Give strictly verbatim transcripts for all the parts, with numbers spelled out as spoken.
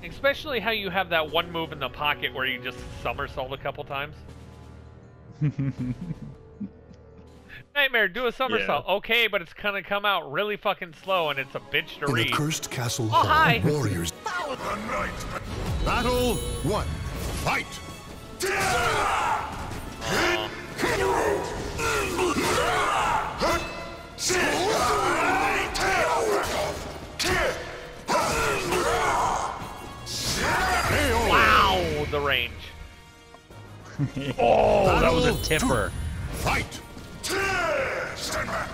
Especially how you have that one move in the pocket where you just somersault a couple times. Nightmare, do a somersault. Yeah. Okay, but it's gonna come out really fucking slow and it's a bitch to in read. In a cursed castle oh, hall, hi. warriors... Battle one. Fight! Uh. Wow, the range. Oh, that was a tipper. Fight! Stand back.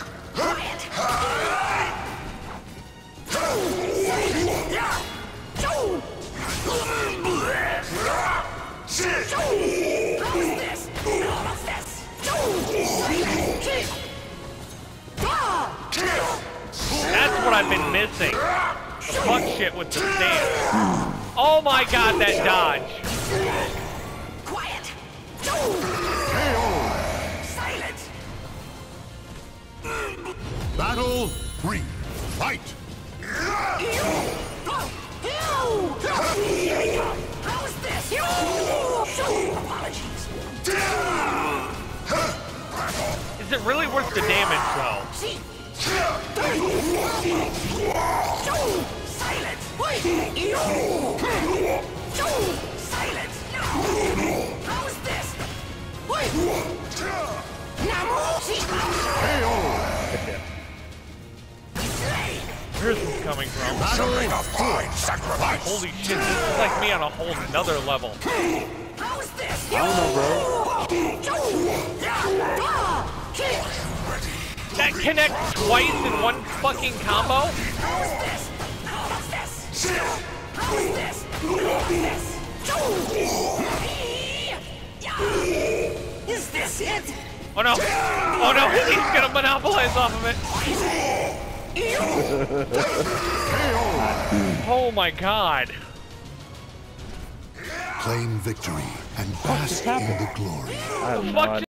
That's what I've been missing. The fuck shit with the stance. Oh my god, that dodge. Quiet. Silence. Battle three. Fight. How's this? Apologies. Is it really worth the damage though? Silence. Silence. How's this? Where's this coming from? Holy shit, this is like me on a whole nother level. How's this? I don't know, bro. That connects twice in one fucking combo? How's this? How's this? How's this? Is this it? Oh no! Oh no! He's gonna monopolize off of it! Oh my god! Claim victory and bask in the glory. What the fuck?